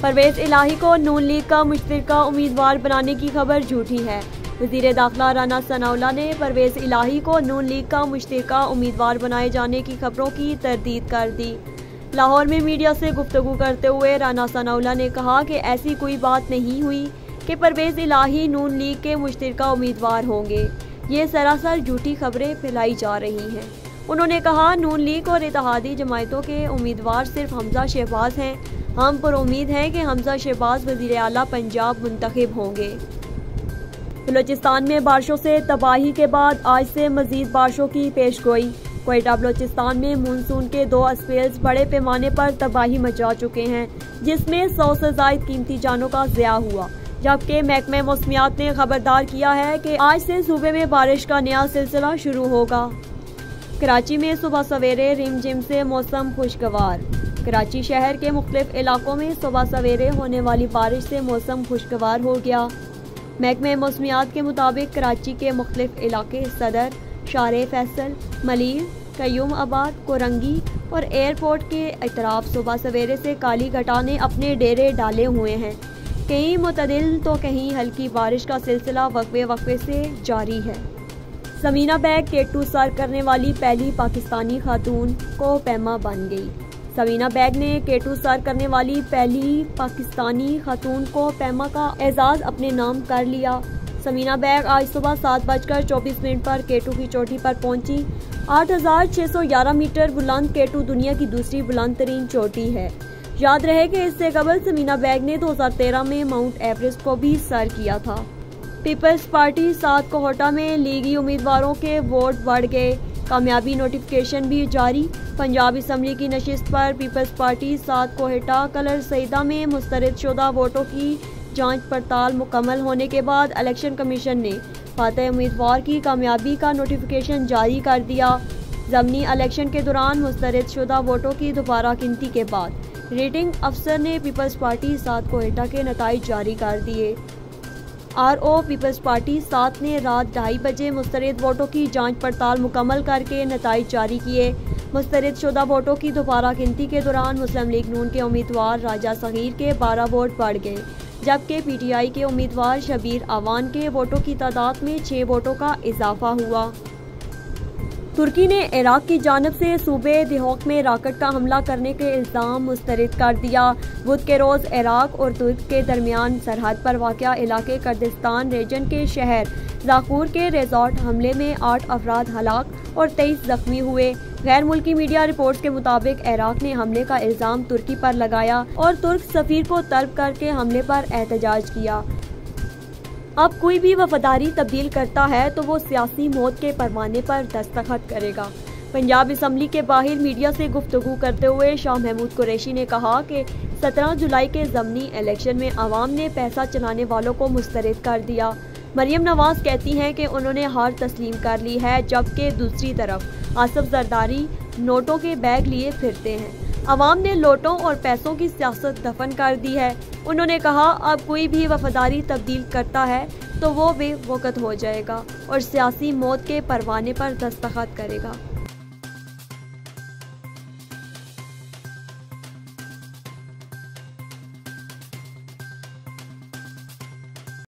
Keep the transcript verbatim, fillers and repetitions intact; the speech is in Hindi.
परवेज इलाही को नून लीग का मुश्तरका उम्मीदवार बनाने की खबर झूठी है। वज़ीर दाखिला राना सनाउल्लाह ने परवेज इलाही को नून लीग का मुश्तरका उम्मीदवार बनाए जाने की खबरों की तरदीद कर दी। लाहौर में मीडिया से गुफ्तगू करते हुए राना सनाउल्लाह ने कहा कि ऐसी कोई बात नहीं हुई कि परवेज इलाही नून लीग के मुश्तरका उम्मीदवार होंगे। ये सरासर झूठी खबरें फैलाई जा रही हैं। उन्होंने कहा, नून लीग और इत्तेहादी जमायतों के उम्मीदवार सिर्फ हमजा शहबाज हैं। हम पर उम्मीद हैं कि हमजा शहबाज वज़ीर आला पंजाब मुंतखब होंगे। बलोचिस्तान में बारिशों से तबाही के बाद आज से मजीद बारिशों की पेशगोई। क्वेटा बलोचिस्तान में मानसून के दो स्पेल्स बड़े पैमाने पर तबाही मचा चुके हैं, जिसमें सौ से ज्यादा कीमती जानों का ज़िया हुआ। जबकि महकमे मौसमियात ने खबरदार किया है कि आज से सूबे में बारिश का नया सिलसिला शुरू होगा। कराची में सुबह सवेरे रिमझिम से मौसम खुशगवार। कराची शहर के मुख्तलिफ इलाकों में सुबह सवेरे होने वाली बारिश से मौसम खुशगवार हो गया। महकमे मौसमियात के मुताबिक कराची के मुख्तलिफ इलाके सदर, शारे फैसल, मलीर, कयूम आबाद, कोरंगी और एयरपोर्ट के अतराफ सुबह सवेरे से काली घटा ने अपने डेरे डाले हुए हैं। कहीं मुतदिल तो कहीं हल्की बारिश का सिलसिला वक्फे वक्फे से जारी है। समीना बेग केटू सर करने वाली पहली पाकिस्तानी खातून को पैमा बन गई। समीना बेग ने केटू सर करने वाली पहली पाकिस्तानी खातून को पैमा का एजाज अपने नाम कर लिया। समीना बेग आज सुबह सात बजकर चौबीस मिनट पर केटू की चोटी पर पहुंची। आठ हजार छह सौ ग्यारह मीटर बुलंद केटू दुनिया की दूसरी बुलंद तरीन चोटी है। याद रहे कि इससे कबल समीना बेग ने दो हजार तेरह में माउंट एवरेस्ट को भी सर किया था। पीपल्स पार्टी सात कोहटा में लीगी उम्मीदवारों के वोट बढ़ गए। कामयाबी नोटिफिकेशन भी जारी। पंजाब असम्बली की नशिस्त पर पीपल्स पार्टी सात कोहटा कलर सईदा में मुस्तरद शुदा वोटों की जांच पड़ताल मुकम्मल होने के बाद इलेक्शन कमीशन ने फातह उम्मीदवार की कामयाबी का नोटिफिकेशन जारी कर दिया। ज़मनी इलेक्शन के दौरान मुस्तरद शुदा वोटों की दोबारा गिनती के बाद रिटर्निंग अफसर ने पीपल्स पार्टी सात कोहटा के नताइज जारी कर दिए। आर ओ पीपल्स पार्टी सात ने रात ढाई बजे मुस्तरद वोटों की जांच पड़ताल मुकम्मल करके नताइज जारी किए। मुस्तरद शुदा वोटों की दोबारा गिनती के दौरान मुस्लिम लीग नून के उम्मीदवार राजा सगीर के बारह वोट बढ़ गए, जबकि पी टी आई के उम्मीदवार शबीर आवान के वोटों की तादाद में छः वोटों का इजाफा हुआ। तुर्की ने इराक की जानब से सूबे दिहोक में रॉकेट का हमला करने के इल्ज़ाम मुस्तरद कर दिया। बुध के रोज़ इराक और तुर्क के दरमियान सरहद पर वाक़या इलाके कुर्दिस्तान रीजन के शहर ज़ाकूर के रिजॉर्ट हमले में आठ अफराद हलाक और तेईस जख्मी हुए। गैर मुल्की मीडिया रिपोर्ट्स के मुताबिक इराक ने हमले का इल्ज़ाम तुर्की पर लगाया और तुर्क सफीर को तलब करके हमले पर एहतजाज किया। अब कोई भी वफादारी तब्दील करता है तो वो सियासी मौत के परवाने पर दस्तखत करेगा। पंजाब असम्बली के बाहर मीडिया से गुफ्तगू करते हुए शाह महमूद कुरैशी ने कहा कि सत्रह जुलाई के ज़मनी इलेक्शन में अवाम ने पैसा चलाने वालों को मुस्तरद कर दिया। मरियम नवाज कहती हैं कि उन्होंने हार तस्लीम कर ली है, जबकि दूसरी तरफ आसिफ जरदारी नोटों के बैग लिए फिरते हैं। अवाम ने नोटों और पैसों की सियासत दफन कर दी है। उन्होंने कहा, अब कोई भी वफादारी तब्दील करता है तो वो बेवकूफ़ हो जाएगा और सियासी मौत के परवाने पर दस्तखत करेगा।